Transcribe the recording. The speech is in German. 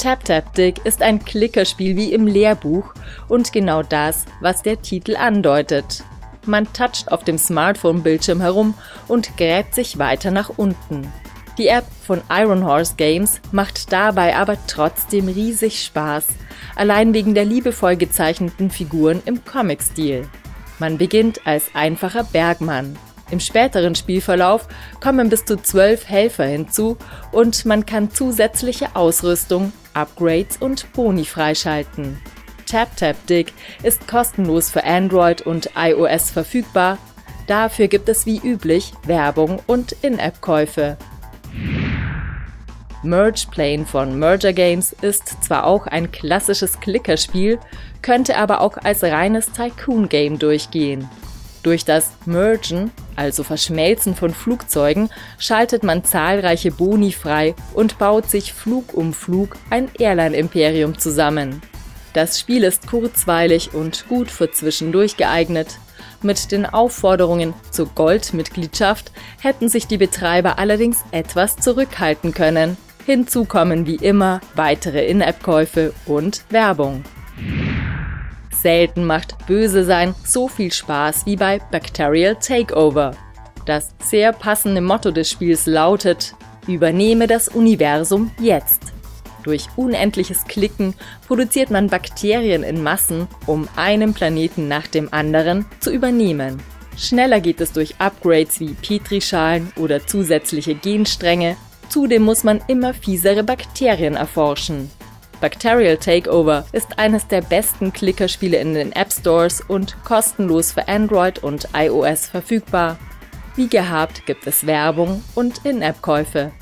Tap-Tap-Dig ist ein Klickerspiel wie im Lehrbuch und genau das, was der Titel andeutet. Man toucht auf dem Smartphone-Bildschirm herum und gräbt sich weiter nach unten. Die App von Iron Horse Games macht dabei aber trotzdem riesig Spaß, allein wegen der liebevoll gezeichneten Figuren im Comic-Stil. Man beginnt als einfacher Bergmann. Im späteren Spielverlauf kommen bis zu 12 Helfer hinzu und man kann zusätzliche Ausrüstung, Upgrades und Boni freischalten. Tap-Tap-Dig ist kostenlos für Android und iOS verfügbar. Dafür gibt es wie üblich Werbung und In-App-Käufe. Merge Plane von Merger Games ist zwar auch ein klassisches Klickerspiel, könnte aber auch als reines Tycoon-Game durchgehen. Durch das Mergen, also Verschmelzen von Flugzeugen, schaltet man zahlreiche Boni frei und baut sich Flug um Flug ein Airline-Imperium zusammen. Das Spiel ist kurzweilig und gut für zwischendurch geeignet. Mit den Aufforderungen zur Goldmitgliedschaft hätten sich die Betreiber allerdings etwas zurückhalten können. Hinzu kommen wie immer weitere In-App-Käufe und Werbung. Selten macht Böse sein so viel Spaß wie bei Bacterial Takeover. Das sehr passende Motto des Spiels lautet: Übernehme das Universum jetzt. Durch unendliches Klicken produziert man Bakterien in Massen, um einen Planeten nach dem anderen zu übernehmen. Schneller geht es durch Upgrades wie Petrischalen oder zusätzliche Genstränge. Zudem muss man immer fiesere Bakterien erforschen. Bacterial Takeover ist eines der besten Klickerspiele in den App Stores und kostenlos für Android und iOS verfügbar. Wie gehabt gibt es Werbung und In-App-Käufe.